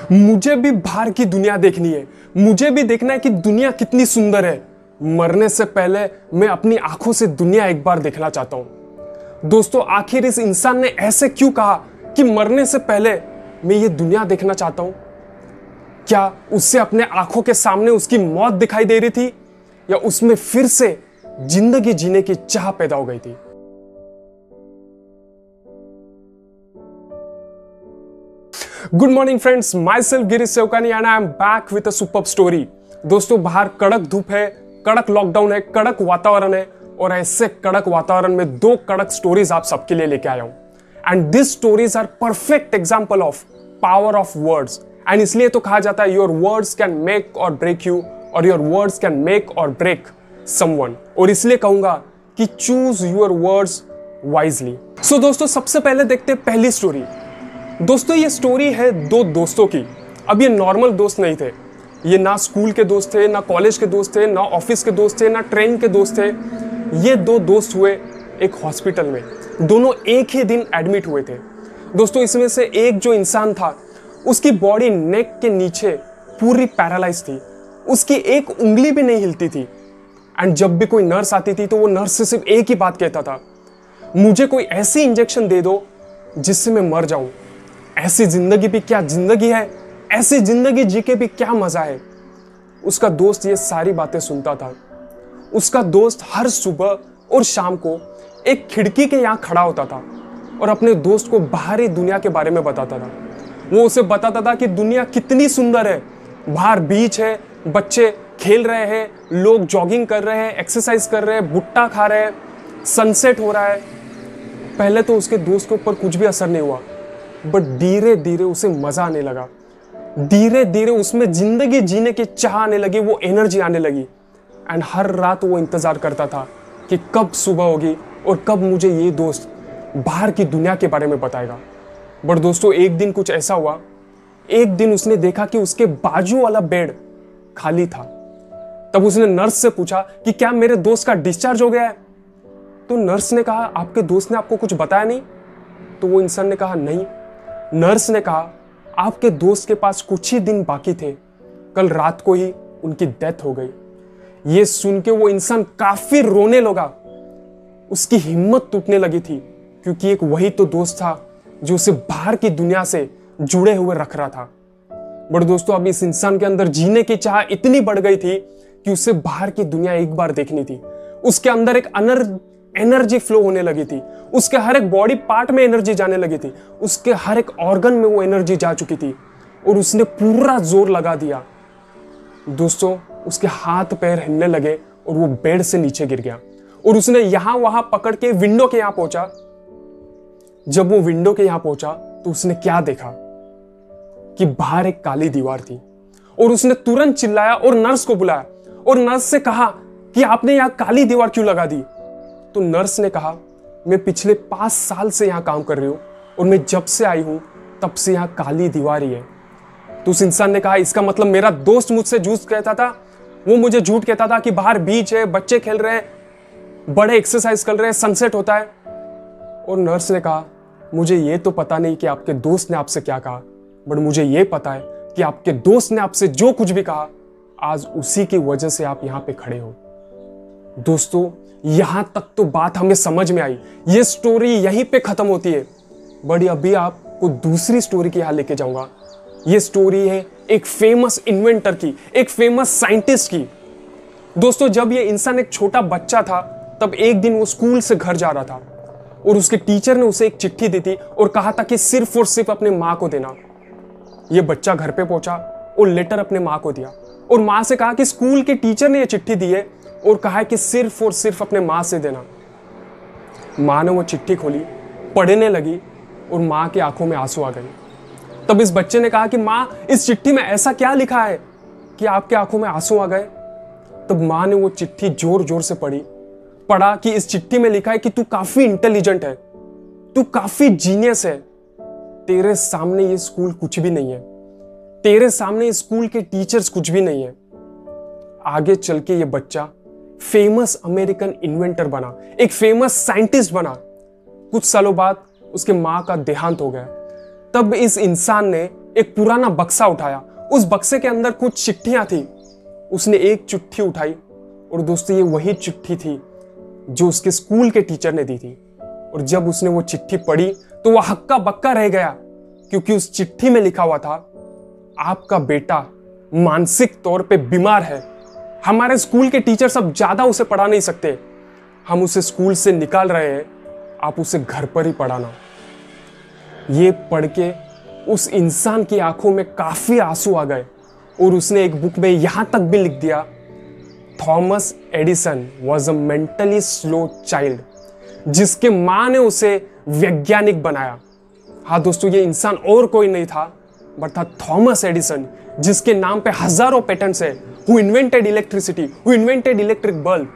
मुझे भी बाहर की दुनिया देखनी है। मुझे भी देखना है कि दुनिया कितनी सुंदर है। मरने से पहले मैं अपनी आंखों से दुनिया एक बार देखना चाहता हूं। दोस्तों, आखिर इस इंसान ने ऐसे क्यों कहा कि मरने से पहले मैं ये दुनिया देखना चाहता हूं? क्या उससे अपने आंखों के सामने उसकी मौत दिखाई दे रही थी, या उसमें फिर से जिंदगी जीने की चाह पैदा हो गई थी? Good morning friends, myself Girish Sevkani and I am back with a superb story. दोस्तों, बाहर कड़क धूप है, कड़क लॉकडाउन है, कड़क वातावरण है, और ऐसे कड़क वातावरण में दो कड़क स्टोरीज आप सबके लिए लेके आया हूं। And this stories are perfect example of power of words. एंड इसलिए तो कहा जाता है your words can make or break you, और your words can make or break someone. और इसलिए कहूंगा कि choose your words wisely. So दोस्तों, सबसे पहले देखते हैं पहली स्टोरी। दोस्तों, ये स्टोरी है दो दोस्तों की। अब ये नॉर्मल दोस्त नहीं थे, ये ना स्कूल के दोस्त थे, ना कॉलेज के दोस्त थे, ना ऑफिस के दोस्त थे, ना ट्रेन के दोस्त थे। ये दो दोस्त हुए एक हॉस्पिटल में। दोनों एक ही दिन एडमिट हुए थे। दोस्तों, इसमें से एक जो इंसान था, उसकी बॉडी नेक के नीचे पूरी पैरालाइज थी। उसकी एक उंगली भी नहीं हिलती थी। एंड जब भी कोई नर्स आती थी तो वो नर्स से सिर्फ एक ही बात कहता था, मुझे कोई ऐसी इंजेक्शन दे दो जिससे मैं मर जाऊं। ऐसी जिंदगी भी क्या जिंदगी है, ऐसी जिंदगी जी के भी क्या मजा है। उसका दोस्त ये सारी बातें सुनता था। उसका दोस्त हर सुबह और शाम को एक खिड़की के यहाँ खड़ा होता था और अपने दोस्त को बाहरी दुनिया के बारे में बताता था। वो उसे बताता था कि दुनिया कितनी सुंदर है। बाहर बीच है, बच्चे खेल रहे हैं, लोग जॉगिंग कर रहे हैं, एक्सरसाइज कर रहे हैं, भुट्टा खा रहे हैं, सनसेट हो रहा है। पहले तो उसके दोस्त के ऊपर कुछ भी असर नहीं हुआ, बट धीरे धीरे उसे मजा आने लगा। धीरे धीरे उसमें जिंदगी जीने की चाह आने लगी, वो एनर्जी आने लगी। एंड हर रात वो इंतजार करता था कि कब सुबह होगी और कब मुझे ये दोस्त बाहर की दुनिया के बारे में बताएगा। बट दोस्तों, एक दिन कुछ ऐसा हुआ। एक दिन उसने देखा कि उसके बाजू वाला बेड खाली था। तब उसने नर्स से पूछा कि क्या मेरे दोस्त का डिस्चार्ज हो गया है? तो नर्स ने कहा, आपके दोस्त ने आपको कुछ बताया नहीं? तो वो इंसान ने कहा, नहीं। नर्स ने कहा, आपके दोस्त के पास कुछ ही दिन बाकी थे, कल रात को ही उनकी डेथ हो गई। ये सुन के वो इंसान काफी रोने लगा। उसकी हिम्मत टूटने लगी थी, क्योंकि एक वही तो दोस्त था जो उसे बाहर की दुनिया से जुड़े हुए रख रहा था। बट दोस्तों, अब इस इंसान के अंदर जीने की चाह इतनी बढ़ गई थी कि उसे बाहर की दुनिया एक बार देखनी थी। उसके अंदर एक एनर्जी फ्लो होने लगी थी। उसके हर एक बॉडी पार्ट में एनर्जी जाने लगी थी। उसके हर एक ऑर्गन में वो एनर्जी जा चुकी थी और उसने पूरा जोर लगा दिया। दोस्तों, उसके हाथ पैर हिलने लगे और वो बेड से नीचे गिर गया। और उसने यहां वहां पकड़ के विंडो के यहां पहुंचा। जब वो विंडो के यहां पहुंचा तो उसने क्या देखा कि बाहर एक काली दीवार थी। और उसने तुरंत चिल्लाया और नर्स को बुलाया और नर्स से कहा कि आपने यहां काली दीवार क्यों लगा दी? तो नर्स ने कहा, मैं पिछले 5 साल से यहां काम कर रही हूं और मैं जब से आई हूं तब से यहां काली दीवार ही है। तो उस इंसान ने कहा, इसका मतलब मेरा दोस्त मुझसे झूठ कहता था। वो मुझे झूठ कहता था कि बाहर बीच है, बच्चे खेल रहे हैं, बड़े एक्सरसाइज कर रहे हैं, सनसेट होता है। और नर्स ने कहा, मुझे ये तो पता नहीं कि आपके दोस्त ने आपसे क्या कहा, बट मुझे ये पता है कि आपके दोस्त ने आपसे जो कुछ भी कहा, आज उसी की वजह से आप यहां पे खड़े हो। दोस्तों, यहां तक तो बात हमें समझ में आई। ये स्टोरी यहीं पे खत्म होती है, बट अभी आपको दूसरी स्टोरी की यहां लेके जाऊंगा। ये स्टोरी है एक फेमस इन्वेंटर की, एक फेमस साइंटिस्ट की। दोस्तों, जब ये इंसान एक छोटा बच्चा था, तब एक दिन वो स्कूल से घर जा रहा था और उसके टीचर ने उसे एक चिट्ठी दी थी और कहा था कि सिर्फ और सिर्फ अपने माँ को देना। ये बच्चा घर पे पहुंचा और लेटर अपने माँ को दिया और माँ से कहा कि स्कूल के टीचर ने ये चिट्ठी दी है और कहा है कि सिर्फ और सिर्फ अपने माँ से देना। माँ ने वो चिट्ठी खोली, पढ़ने लगी और माँ की आंखों में आंसू आ गए। तब इस बच्चे ने कहा कि माँ, इस चिट्ठी में ऐसा क्या लिखा है कि आपके आंखों में आंसू आ गए? तब माँ ने वो चिट्ठी जोर जोर से पढ़ा कि इस चिट्ठी में लिखा है कि तू काफी इंटेलिजेंट है, तू काफी जीनियस है, तेरे सामने ये स्कूल कुछ भी नहीं है, तेरे सामने स्कूल के टीचर्स कुछ भी नहीं है। आगे चल के ये बच्चा फेमस अमेरिकन इन्वेंटर बना, एक फेमस साइंटिस्ट बना। कुछ सालों बाद उसके माँ का देहांत हो गया। तब इस इंसान ने एक पुराना बक्सा उठाया। उस बक्से के अंदर कुछ चिट्ठियां थी। उसने एक चिट्ठी उठाई और दोस्तों ये वही चिट्ठी थी जो उसके स्कूल के टीचर ने दी थी। और जब उसने वो चिट्ठी पढ़ी तो वह हक्का बक्का रह गया, क्योंकि उस चिट्ठी में लिखा हुआ था, आपका बेटा मानसिक तौर पे बीमार है। हमारे स्कूल के टीचर सब ज्यादा उसे पढ़ा नहीं सकते, हम उसे स्कूल से निकाल रहे हैं, आप उसे घर पर ही पढ़ाना। ये पढ़ के उस इंसान की आंखों में काफी आंसू आ गए और उसने एक बुक में यहां तक भी लिख दिया, Thomas Edison was a mentally slow child, जिसके मां ने उसे वैज्ञानिक बनाया। हाँ दोस्तों, ये इंसान और कोई नहीं था बट था थॉमस एडिसन, जिसके नाम पे हजारों पेटेंट्स है। Who invented electricity, who invented electric bulb.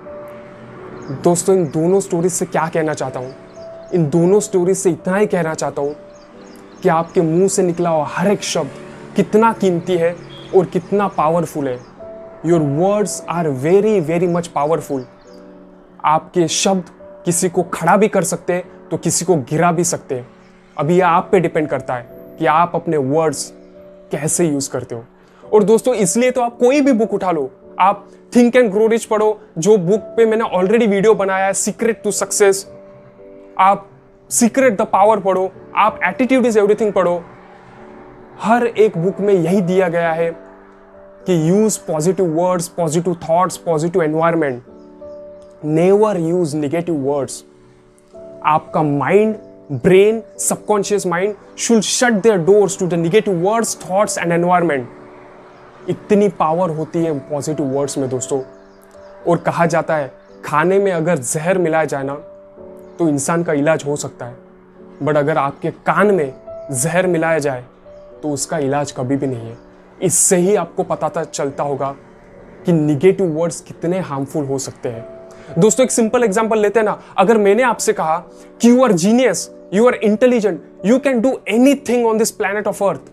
दोस्तों, इन दोनों स्टोरीज से क्या कहना चाहता हूं? इन दोनों स्टोरीज से इतना ही कहना चाहता हूं कि आपके मुंह से निकला हुआ हर एक शब्द कितना कीमती है और कितना पावरफुल है। Your words are very very much powerful. आपके शब्द किसी को खड़ा भी कर सकते हैं तो किसी को गिरा भी सकते हैं। अभी यह आप पे डिपेंड करता है कि आप अपने वर्ड्स कैसे यूज करते हो। और दोस्तों, इसलिए तो आप कोई भी बुक उठा लो, आप थिंक एंड ग्रो रिच पढ़ो, जो बुक पे मैंने ऑलरेडी वीडियो बनाया है, सीक्रेट टू सक्सेस। आप सीक्रेट द पावर पढ़ो, आप एटीट्यूड इज एवरीथिंग पढ़ो। हर एक बुक में यही दिया गया है कि use positive words, positive thoughts, positive environment, never use negative words. आपका mind, brain, subconscious mind should shut their doors to the negative words, thoughts and environment. इतनी पावर होती है पॉजिटिव वर्ड्स में दोस्तों। और कहा जाता है खाने में अगर जहर मिलाया जाए ना तो इंसान का इलाज हो सकता है, बट अगर आपके कान में जहर मिलाया जाए तो उसका इलाज कभी भी नहीं है। इससे ही आपको पता चलता होगा कि निगेटिव वर्ड्स कितने हार्मफुल हो सकते हैं। दोस्तों, एक सिंपल एग्जांपल लेते हैं ना। अगर मैंने आपसे कहा कि you are genius, you are intelligent, you can do anything on this planet of Earth,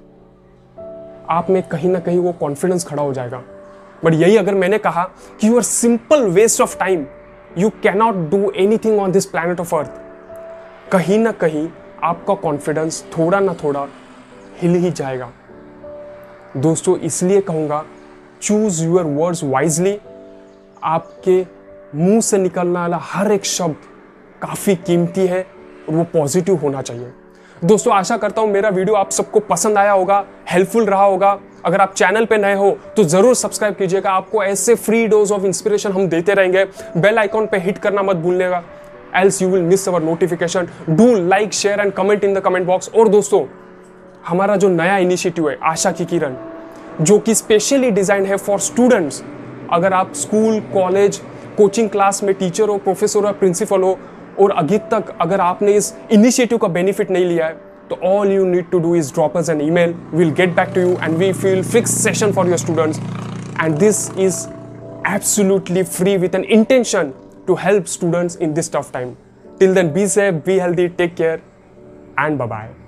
आप में कहीं ना कहीं वो कॉन्फिडेंस खड़ा हो जाएगा। बट यही अगर मैंने कहा कि you are simple waste of time, you cannot do anything on this planet of Earth, कहीं ना कहीं आपका कॉन्फिडेंस थोड़ा ना थोड़ा हिल ही जाएगा। दोस्तों, इसलिए कहूंगा चूज यूर वर्ड्स वाइजली। आपके मुंह से निकलने वाला हर एक शब्द काफी कीमती है और वो पॉजिटिव होना चाहिए। दोस्तों, आशा करता हूं मेरा वीडियो आप सबको पसंद आया होगा, हेल्पफुल रहा होगा। अगर आप चैनल पे नए हो तो जरूर सब्सक्राइब कीजिएगा। आपको ऐसे फ्री डोज ऑफ इंस्पिरेशन हम देते रहेंगे। बेल आइकॉन पे हिट करना मत भूलिएगा, else you will miss our notification. Do like, share and comment in the comment box. और दोस्तों, हमारा जो नया इनिशिएटिव है आशा की किरण, जो कि स्पेशली डिजाइन है फॉर स्टूडेंट्स। अगर आप स्कूल, कॉलेज, कोचिंग क्लास में टीचर हो, प्रोफेसर हो, प्रिंसिपल हो और अभी तक अगर आपने इस इनिशिएटिव का बेनिफिट नहीं लिया है तो all you need to do is drop us an email, we will get back to you and we will fix session for your students and this is absolutely free with an intention to help students in this tough time. Till then, be safe, be healthy, take care and bye bye.